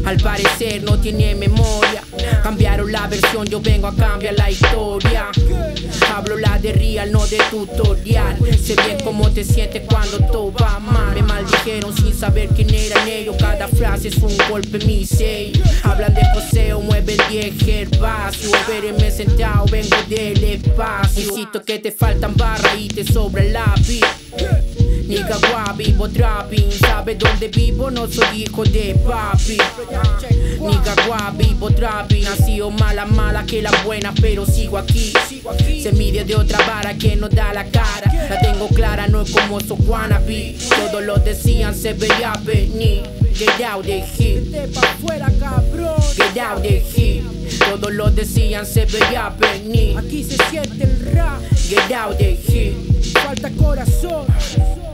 Al parecer no tiene memoria. Cambiaron la versión, yo vengo a cambiar la historia. Hablo la de real, no de tutorial. Sé bien cómo te sientes cuando todo va mal. Me maldijeron sin saber quién eran ellos. Cada frase es un golpe en mi sello. Hablan de poseo, mueve 10 herbáceos. Vereme sentado, vengo del espacio. Insisto que te faltan barras y te sobra el lápiz. Nigga guap, vivo trapping. ¿Sabes dónde vivo? No soy hijo de papi. Nigga guap, vivo trapping. Nacido mala que la buena, pero sigo aquí. Se mide de otra vara que no da la cara. La tengo clara, no es como esos wannabe. Todos lo decían, se veía venir. Get out the heat. Get out the heat. Todos lo decían, se veía venir. Aquí se siente el rap. Get out the heat. Falta corazón.